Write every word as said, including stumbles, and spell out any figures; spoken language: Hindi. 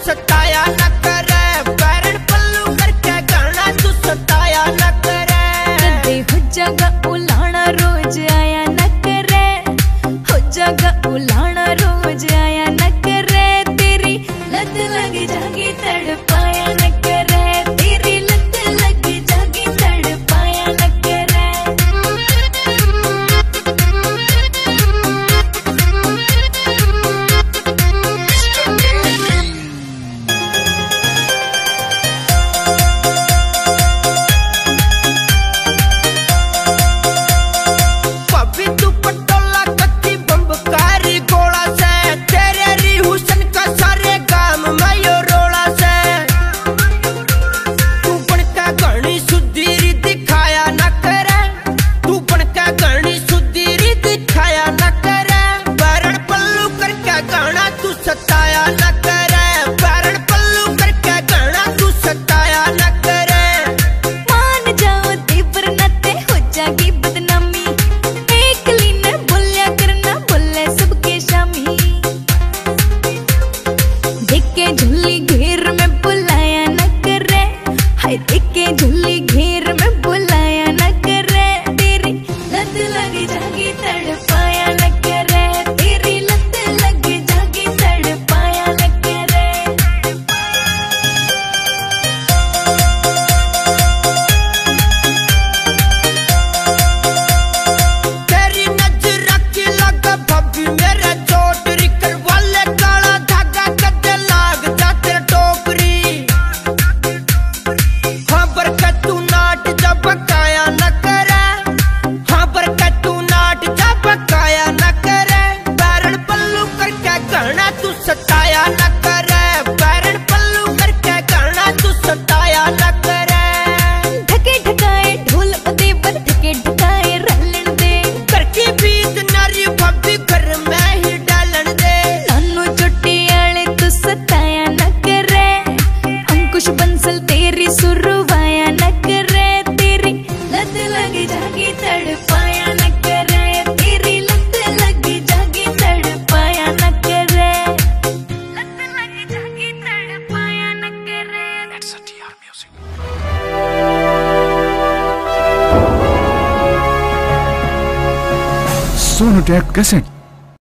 सताया न करे, पैरण पल्लू करके गाना तू सताया न करे। कदे हो जागा उलाना रोज आया न करे, हो जागा उलाना रोज आया न करे। तेरी लत लग जागी तड़पाया न करे, तेरी लत लग जागी तड़पाया न करे। पपी तू पटोला कत्ती बम्बकारी गोला से, तेरे री हुसन का सारे गाम में यो रोला से। तू बनका गणी सुधीरी दिखाया न करे, तू बनका गणी सुधीरी दिखाया न करे। पैरण पल्लू करके गाना तू सताया न करे, पैरण पल्लू करके गाना तू सताया न करे। मान जाओ देवर नाते हो जागी बदनामी, एक लीने बोलिया करना बोले सबके शामी। देखे झुल्ली घेर में बुलाया न करे, हाय देखे झुल्ली घेर में बुलाया न करे। तेरी लत लग जागी तड़पाया न करे, तेरी लत लग जागी तड़पाया न करे। तेरी नजर की लगा भाभी मेरे चोटरी कर वाले, काला धागा कदे लाग जा तेरा टोकरी। हाँ बरकत तू नाट जा बकाया न करे, हाँ बरकत तू नाट जा बकाया न करे। पैरण पल्लू करके गाना तू सताया न करे, पैरण पल्लू करके गाना तू सताया न करे। ढके ढकाए ढोल देवर ढके ढकाए रलन दे, करके बीत नारी भाभी घर में ही डालन दे। नानू चोटी आले तू सताया न करे, अंकुश बंसल तेरी सुरवाया न करे। तेरी लत लग जागी तड़पाया न करे, तेरी लत लग जागी तड़पाया न करे, लत लग जागी तड़पाया न करे। That's a T R music. Sonotech cassette.